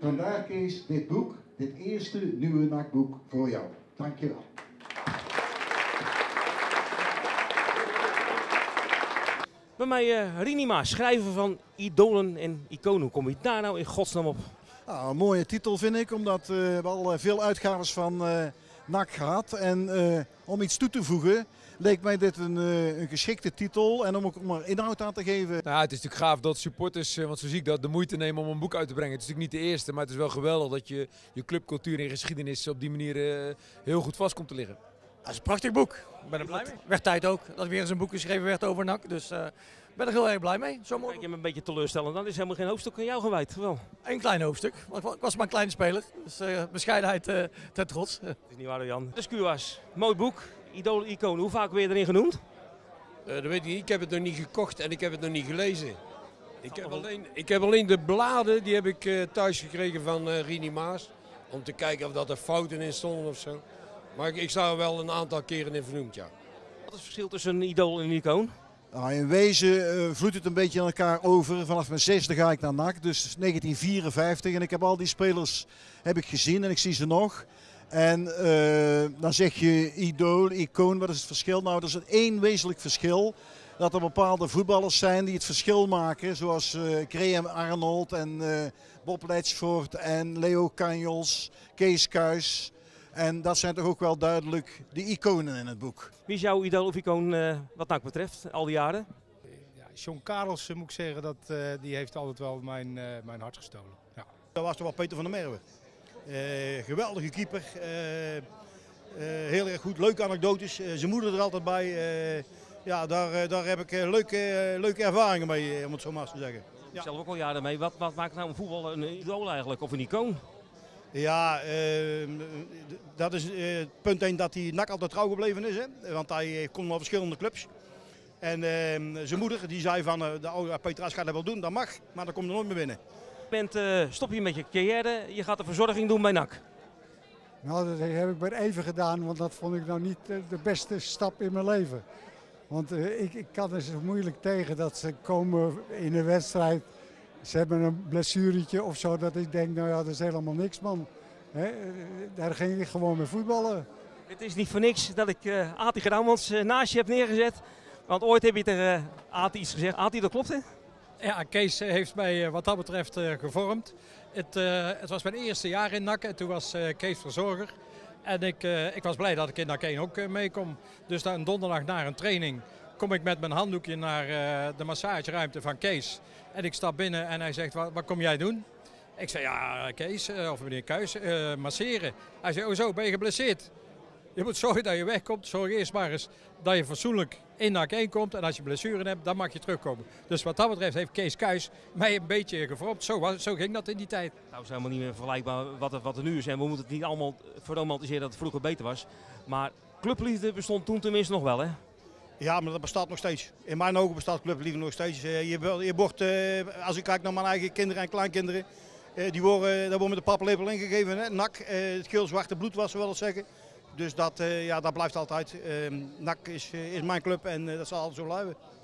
Vandaar Kees, dit boek, dit eerste nieuwe NAC-boek voor jou. Dankjewel. Bij mij Rinima, schrijver van Idolen en Iconen. Hoe kom je daar nou in godsnaam op? Nou, een mooie titel vind ik, omdat we al veel uitgaves van NAC gehad. En om iets toe te voegen, leek mij dit een geschikte titel. En om ook maar inhoud aan te geven. Nou, het is natuurlijk gaaf dat supporters, want zo zie ik dat, de moeite nemen om een boek uit te brengen. Het is natuurlijk niet de eerste, maar het is wel geweldig dat je clubcultuur en geschiedenis op die manier heel goed vast komt te liggen. Dat is een prachtig boek. Ik ben er blij mee. Werd tijd ook dat weer eens een boek geschreven werd over NAC. Dus ik ben er heel erg blij mee. Zo mooi. Kijk je me een beetje teleurstellend, dan is helemaal geen hoofdstuk aan jou gewijd. Wel. Een klein hoofdstuk. Ik was maar een kleine speler. Dus bescheidenheid ten trots. Dat is niet waar, Jan. De Skuwas, mooi boek. Idolen, Iconen. Hoe vaak ben je erin genoemd? Dat weet ik niet. Ik heb het nog niet gekocht en ik heb het nog niet gelezen. Ik heb alleen de bladen, die heb ik thuis gekregen van Rini Maas. Om te kijken of dat er fouten in stonden of zo. Maar ik sta er wel een aantal keren in vernoemd, ja. Wat is het verschil tussen een idool en een icoon? Nou, in wezen vloeit het een beetje aan elkaar over. Vanaf mijn 6e ga ik naar NAC, dus 1954. En ik heb al die spelers gezien en ik zie ze nog. En dan zeg je idool, icoon, wat is het verschil? Nou, er is één wezenlijk verschil. Dat er bepaalde voetballers zijn die het verschil maken. Zoals Graham Arnold en Bob Ledgford en Leo Canjos, Kees Kuijs. En dat zijn toch ook wel duidelijk de iconen in het boek. Wie is jouw idool of icoon wat NAC betreft, al die jaren? Ja, John Karels moet ik zeggen, die heeft altijd wel mijn hart gestolen. Ja. Dat was toch wel Peter van der Merwe. Geweldige keeper. Heel erg goed, leuke anekdotes. Zijn moeder er altijd bij. Ja, daar heb ik leuke ervaringen mee, om het zo maar te zeggen. Ja. Zelf ook al jaren mee. Wat maakt nou een voetbal een idool eigenlijk, of een icoon? Ja, dat is punt 1 dat hij NAC altijd trouw gebleven is. Hè? Want hij komt wel verschillende clubs. En zijn moeder die zei van, de oude Peter As gaat dat wel doen, dat mag, maar dan komt er nooit meer binnen. Stop je met je carrière, je gaat de verzorging doen bij NAC. Nou, dat heb ik maar even gedaan, want dat vond ik nou niet de beste stap in mijn leven. Want ik kan er zo moeilijk tegen dat ze komen in een wedstrijd. Ze hebben een blessuretje of zo, dat ik denk, nou ja, dat is helemaal niks, man. Daar ging ik gewoon mee voetballen. Het is niet voor niks dat ik Ati Grauwmans naast je heb neergezet. Want ooit heb je tegen Ati iets gezegd. Ati, dat klopt, hè? Ja, Kees heeft mij wat dat betreft gevormd. Het was mijn eerste jaar in NAC en toen was Kees verzorger. En ik was blij dat ik in NAC 1 ook mee kon. Dus dan donderdag na een training kom ik met mijn handdoekje naar de massageruimte van Kees. En ik stap binnen en hij zegt, wat kom jij doen? Ik zei, ja Kees, of meneer Kuijs, masseren. Hij zei, oh zo, ben je geblesseerd? Je moet zorgen dat je wegkomt. Zorg eerst maar eens dat je fatsoenlijk in NAC 1 komt. En als je blessuren hebt, dan mag je terugkomen. Dus wat dat betreft heeft Kees Kuijs mij een beetje gevormd. Zo ging dat in die tijd. Nou, is helemaal niet meer vergelijkbaar wat er nu is. En we moeten het niet allemaal verromantiseren dat het vroeger beter was. Maar clubliefde bestond toen tenminste nog wel, hè? Ja, maar dat bestaat nog steeds. In mijn ogen bestaat clubliefde nog steeds. Je wordt, als ik kijk naar mijn eigen kinderen en kleinkinderen, daar wordt met de paplepel ingegeven. Hè? NAC, het geel-zwarte bloed was, wel eens zeggen. Dus dat blijft altijd. NAC is mijn club en dat zal altijd zo blijven.